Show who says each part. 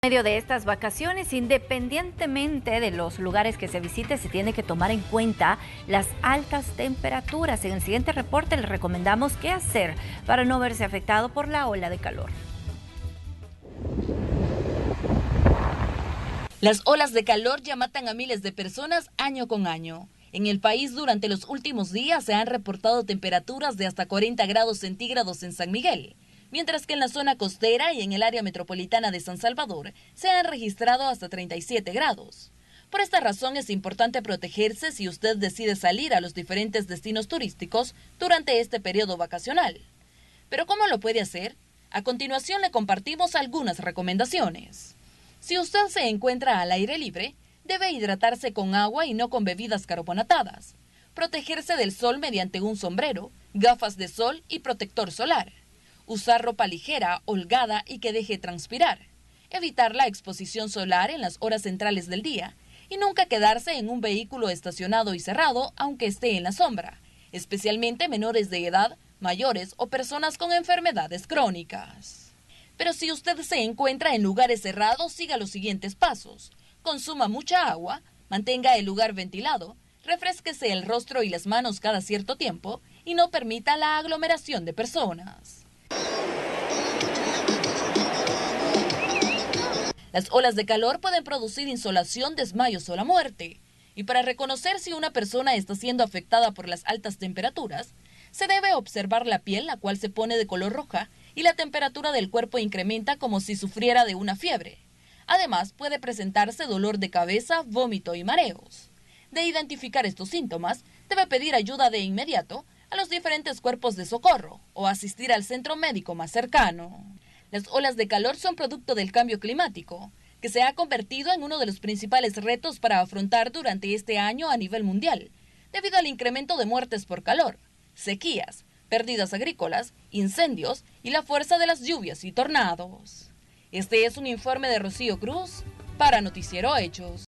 Speaker 1: En medio de estas vacaciones, independientemente de los lugares que se visite, se tiene que tomar en cuenta las altas temperaturas. En el siguiente reporte les recomendamos qué hacer para no verse afectado por la ola de calor.
Speaker 2: Las olas de calor ya matan a miles de personas año con año. En el país durante los últimos días se han reportado temperaturas de hasta 40 grados centígrados en San Miguel, mientras que en la zona costera y en el área metropolitana de San Salvador se han registrado hasta 37 grados. Por esta razón es importante protegerse si usted decide salir a los diferentes destinos turísticos durante este periodo vacacional. ¿Pero cómo lo puede hacer? A continuación le compartimos algunas recomendaciones. Si usted se encuentra al aire libre, debe hidratarse con agua y no con bebidas carbonatadas. Protegerse del sol mediante un sombrero, gafas de sol y protector solar. Usar ropa ligera, holgada y que deje transpirar. Evitar la exposición solar en las horas centrales del día. Y nunca quedarse en un vehículo estacionado y cerrado, aunque esté en la sombra. Especialmente menores de edad, mayores o personas con enfermedades crónicas. Pero si usted se encuentra en lugares cerrados, siga los siguientes pasos. Consuma mucha agua, mantenga el lugar ventilado, refrésquese el rostro y las manos cada cierto tiempo y no permita la aglomeración de personas. Las olas de calor pueden producir insolación, desmayos o la muerte. Y para reconocer si una persona está siendo afectada por las altas temperaturas, se debe observar la piel, la cual se pone de color roja, y la temperatura del cuerpo incrementa como si sufriera de una fiebre. Además, puede presentarse dolor de cabeza, vómito y mareos. De identificar estos síntomas, debe pedir ayuda de inmediato a los diferentes cuerpos de socorro o asistir al centro médico más cercano. Las olas de calor son producto del cambio climático, que se ha convertido en uno de los principales retos para afrontar durante este año a nivel mundial, debido al incremento de muertes por calor, sequías, pérdidas agrícolas, incendios y la fuerza de las lluvias y tornados. Este es un informe de Rocío Cruz para Noticiero Hechos.